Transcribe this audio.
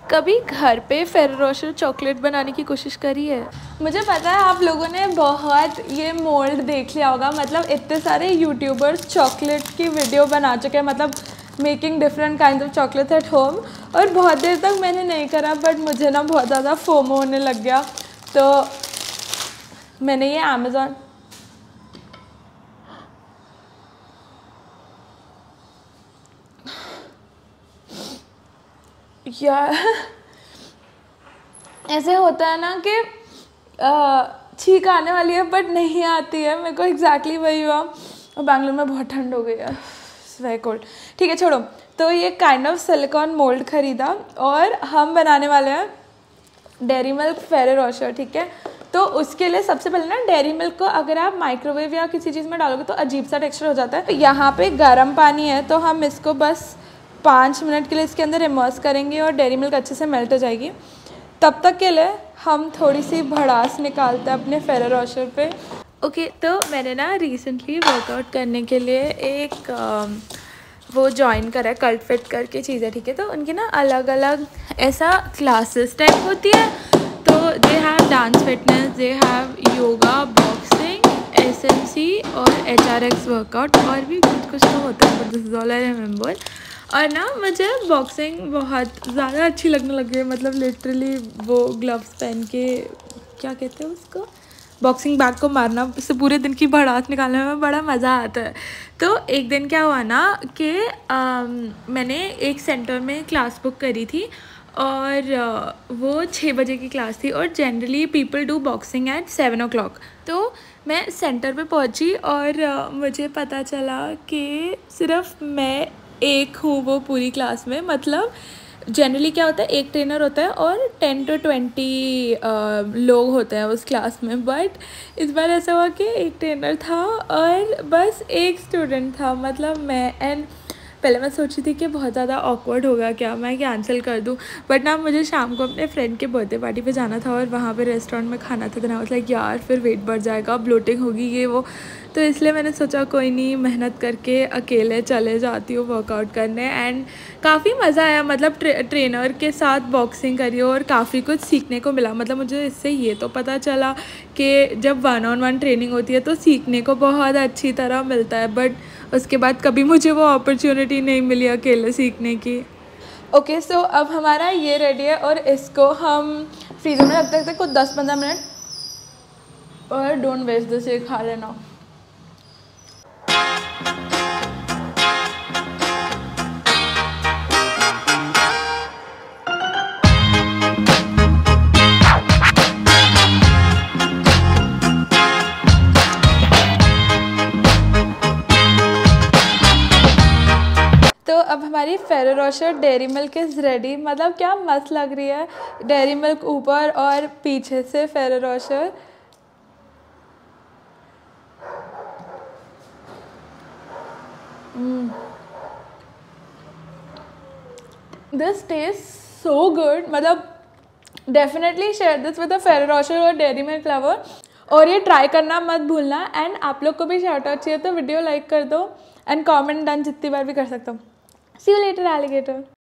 कभी घर पे फेरो रोशर चॉकलेट बनाने की कोशिश करी है? मुझे पता है आप लोगों ने बहुत ये मोल्ड देख लिया होगा, मतलब इतने सारे यूट्यूबर्स चॉकलेट की वीडियो बना चुके हैं, मतलब making different kind of chocolates at home. और बहुत देर तक मैंने नहीं करा, बट मुझे ना बहुत ज़्यादा फोमो होने लग गया, तो मैंने ये अमेज़ॉन यार ऐसे होता है ना कि छींक आने वाली है बट नहीं आती है, मेरे को एग्जैक्टली वही हुआ। और बैंगलोर में बहुत ठंड हो गई है, वेरी कोल्ड। ठीक है छोड़ो, तो ये काइंड ऑफ सिलिकॉन मोल्ड खरीदा और हम बनाने वाले हैं डेयरी मिल्क फेरो रोशर। ठीक है, तो उसके लिए सबसे पहले ना डेयरी मिल्क को अगर आप माइक्रोवेव या किसी चीज़ में डालोगे तो अजीब सा टेक्सचर हो जाता है। यहाँ पे गर्म पानी है, तो हम इसको बस 5 मिनट के लिए इसके अंदर इमर्स करेंगे और डेयरी मिल्क अच्छे से मेल्ट हो जाएगी। तब तक के लिए हम थोड़ी सी भड़ास निकालते हैं अपने फेरो रोशर पे। ओके, तो मैंने ना रिसेंटली वर्कआउट करने के लिए एक वो ज्वाइन करा है, कल्ट फिट करके चीज़ है। ठीक है, तो उनकी ना अलग अलग ऐसा क्लासेस टाइप होती है। तो they have dance fitness, they have yoga, boxing, SNC और HRX वर्कआउट, और भी कुछ तो होता है, but this is all I remember. और ना मुझे बॉक्सिंग बहुत ज़्यादा अच्छी लगने लगी है, मतलब लिटरली वो ग्लव्स पहन के, क्या कहते हैं उसको, बॉक्सिंग बैग को मारना, उससे पूरे दिन की भड़ास निकालने में बड़ा मज़ा आता है। तो एक दिन क्या हुआ ना कि मैंने एक सेंटर में क्लास बुक करी थी और वो 6 बजे की क्लास थी, और generally people do boxing at 7 o'clock। तो मैं सेंटर पे पहुंची और मुझे पता चला कि सिर्फ मैं एक हूँ वो पूरी क्लास में। मतलब जनरली क्या होता है, एक ट्रेनर होता है और 10 to 20 लोग होते हैं उस क्लास में, बट इस बार ऐसा हुआ कि एक ट्रेनर था और बस एक स्टूडेंट था, मतलब मैं। एंड पहले मैं सोची थी कि बहुत ज़्यादा ऑकवर्ड होगा, क्या मैं कैंसिल कर दूँ, बट ना मुझे शाम को अपने फ्रेंड के बर्थडे पार्टी पे जाना था और वहाँ पे रेस्टोरेंट में खाना था, तो ना लाइक यार फिर वेट बढ़ जाएगा, ब्लोटिंग होगी ये वो। तो इसलिए मैंने सोचा कोई नहीं, मेहनत करके अकेले चले जाती हूँ वर्कआउट करने। एंड काफ़ी मज़ा आया, मतलब ट्रेनर के साथ बॉक्सिंग करी और काफ़ी कुछ सीखने को मिला। मतलब मुझे इससे ये तो पता चला कि जब 1-on-1 ट्रेनिंग होती है तो सीखने को बहुत अच्छी तरह मिलता है, बट उसके बाद कभी मुझे वो अपॉर्चुनिटी नहीं मिली अकेले सीखने की। ओके, सो अब हमारा ये रेडी है और इसको हम फ्रीजर में रख सकते कुछ 10-15 मिनट, और डोंट वेस्ट दिस, ये खा लेना। तो अब हमारी Ferrero Rocher Dairy Milk is ready. मतलब क्या मस्त लग रही है, डेयरी मिल्क ऊपर और पीछे से Ferrero Rocher. This taste so good, मतलब definitely share this with the Ferrero Rocher और डेयरी मिल्क लवर, और ये ट्राई करना मत भूलना। एंड आप लोग को भी शाउट आउट चाहिए तो वीडियो लाइक कर दो एंड कमेंट डन जितनी बार भी कर सकता हूँ। See you later alligator.